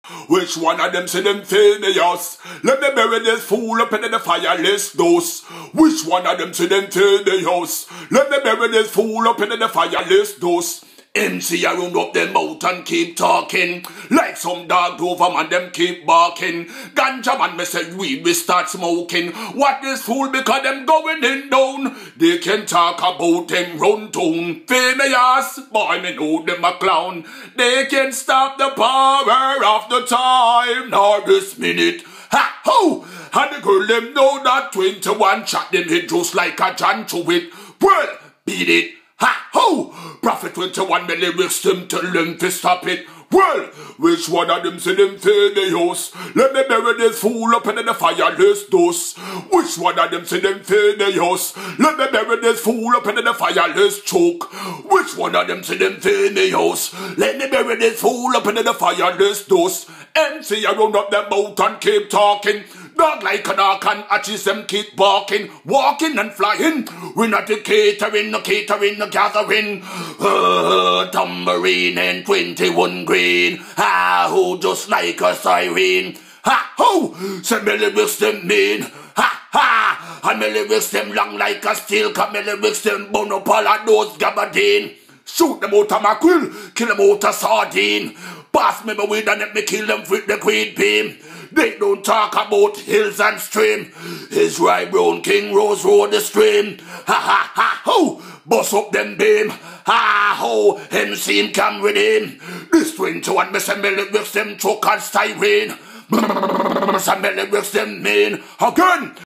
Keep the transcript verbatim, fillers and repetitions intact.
Which one of them say them famous? Let me bury this fool up in the fireless dose. Which one of them say them famous? Let me bury this fool up in the fireless dose. M C I round up them mouth and keep talking. Like some dog over man them keep barking. Ganja man me say weed we start smoking. What this fool because them going in down. They can talk about them run town. Famous boy me know them a clown. They can stop the power of the time. Nor this minute. Ha ho! And the girl them know that twenty-one shot them hit just like a John Chewit. Well, beat it. Ha ho! Prophet twenty-one me lyrics them tell them to stop it. Well, which one of them say them famous? Let me bury this fool up in the fireless dose. Which one of them say them famous? Let me bury this fool up in the fireless choke. Which one of them say them famous? Let me bury this fool up in the fireless dose. M C I round up them mouth and keep talking. Dog like a dog and arches them keep barking, walking and flying. We're not a catering, no catering, no gathering. Uh, tambourine and twenty-one green. Ah, who just like a siren. Ha, ho, say me lyrics them mean. Ha, ha, and me lyrics them long like a steel. Cause me lyrics them bone up all of those gabardine. Shoot them out of mackerel, kill them out of sardine. Pass me my weed and let me kill them with the queen beam. They don't talk about hills and stream. His right brown king rose road the stream. Ha ha ha ho, bust up them beam. Ha ho, him seem come with him. This twenty-one me say me lyrics them choke and styrene. Some me lyrics them mean again.